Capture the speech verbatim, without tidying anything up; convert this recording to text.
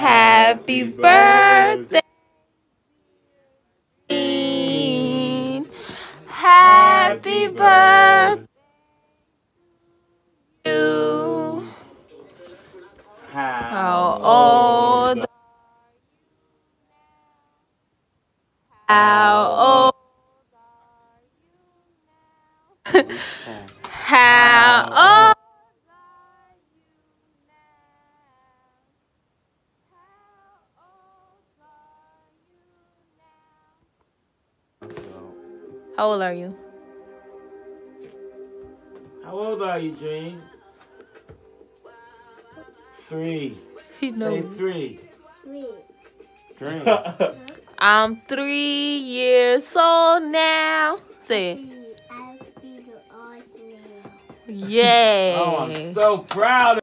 Happy birthday. Happy birthday to you. How old? How old? How old? How old are you? How old are you, Drene? Three. He knows. Say three. Three. Drene. I'm three years old now. Say it. I'll be the old now. Yeah. Oh, I'm so proud of